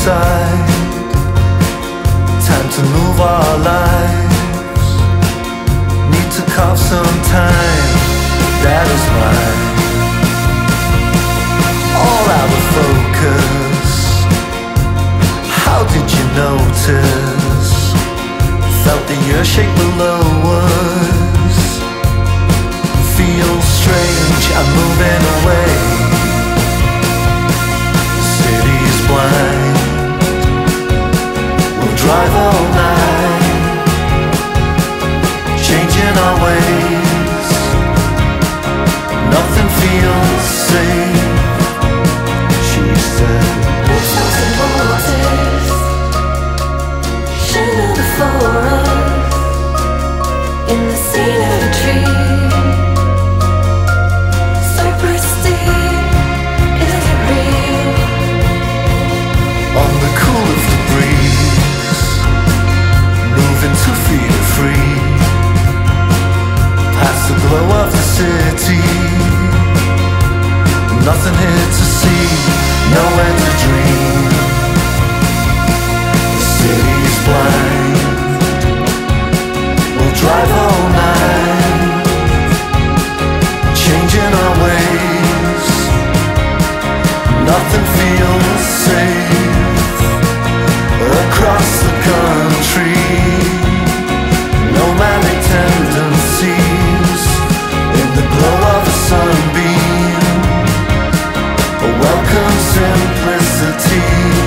inside. Time to move our lives. Need to carve some time, that is mine. All out of focus. How did you notice? Felt the earth shake below us. Feels strange, I'm moving away. City's blind. We'll drive all night, changing our ways. Nothing feels safe, she said. Shadow before us, in the scene of a tree. Cypress deep, is it real? On the cool of the breeze, moving 2 feet free. Past the glow of the city. Nothing here to see, nowhere to dream. The city's blind. We'll drive all night, changing our ways. Nothing feels safe across the country. Nomadic tendencies in the glow of a sunbeam. A welcome simplicity.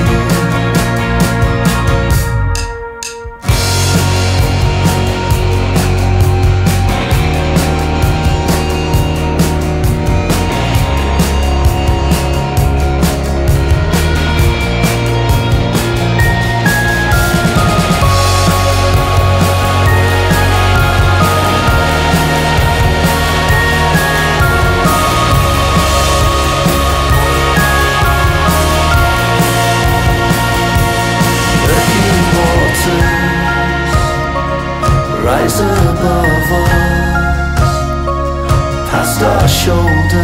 Rise above us, past our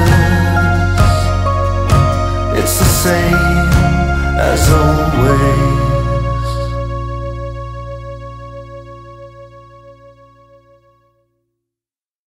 shoulders. It's the same as always.